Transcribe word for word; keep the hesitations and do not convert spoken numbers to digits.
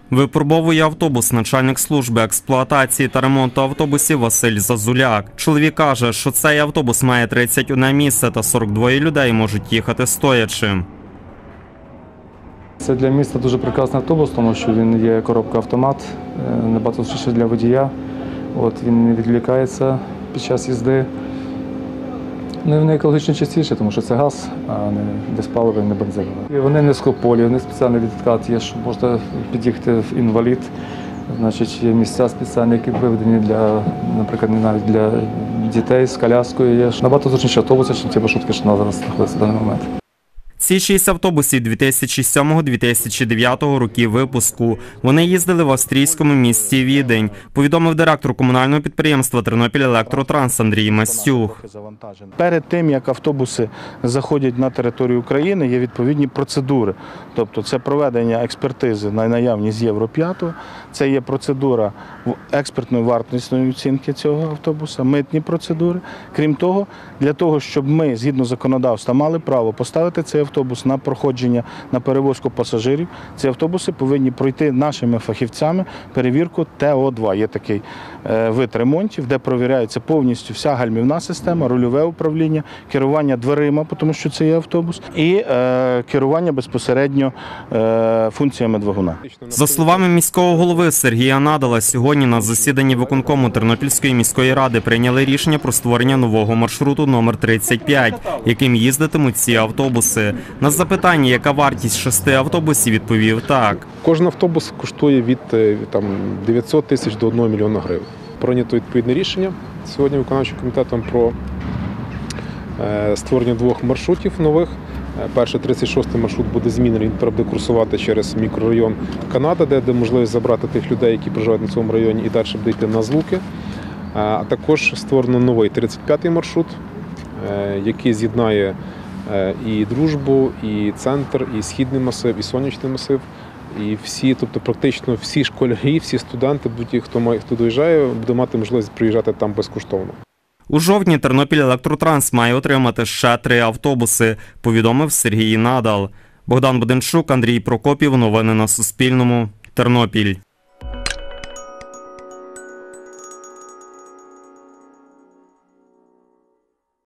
Випробовує автобус начальник служби експлуатації та ремонту автобусів Василь Зазуляк. Чоловік каже, що цей автобус має тридцять одне місце та сорок два людей можуть їхати стоячи. Це для міста дуже прекрасний автобус, тому що він є коробка-автомат, набагато зручніше для водія. От, він не відволікається під час їзди. Ну, і вони екологічно чистіші, тому що це газ, а не диспаливо, не бензинове. І вони не скополі, вони спеціальний відкат є, що можна під'їхати в інвалід. Значить, є місця спеціальні, які виведені для, наприклад, навіть для дітей з коляскою. Є набагато зручніші автобуси, ніж ті маршрутки, що у нас зараз знаходяться в даний момент. Ці шість автобусів дві тисячі сьомого - дві тисячі дев'ятого років випуску. Вони їздили в австрійському місті Відень, повідомив директор комунального підприємства «Тернопільелектротранс» Андрій Мастюх. Перед тим, як автобуси заходять на територію України, є відповідні процедури. Тобто це проведення експертизи на наявність Євро п'ять, це є процедура експертної вартісної оцінки цього автобуса, митні процедури. Крім того, для того, щоб ми, згідно законодавства, мали право поставити цей автобус на проходження, на перевозку пасажирів, ці автобуси повинні пройти нашими фахівцями перевірку Т О два. Є такий вид ремонтів, де перевіряється повністю вся гальмівна система, рульове управління, керування дверима, тому що це є автобус, і е, керування безпосередньо е, функціями двигуна. За словами міського голови Сергія Надала, сьогодні на засіданні виконкому Тернопільської міської ради прийняли рішення про створення нового маршруту номер тридцять п'ять, яким їздитимуть ці автобуси. На запитання, яка вартість шести автобусів, відповів так. Кожен автобус коштує від там, дев'ятсот тисяч до одного мільйона гривень. Прийнято відповідне рішення сьогодні виконавчим комітетом про створення двох маршрутів нових. Перший тридцять шостий маршрут буде змінений, він буде курсувати через мікрорайон Канада, де буде можливість забрати тих людей, які проживають на цьому районі, і далі буде йти на Злуки. А також створено новий тридцять п'ятий маршрут, який з'єднає і Дружбу, і центр, і Східний масив, і Сонячний масив. І всі, тобто практично всі школярі, всі студенти, будь-хто хто має, хто доїжджає, буде мати можливість приїжджати там безкоштовно. У жовтні Тернопільелектротранс має отримати ще три автобуси, повідомив Сергій Надал. Богдан Буденчук, Андрій Прокопів. Новини на Суспільному. Тернопіль.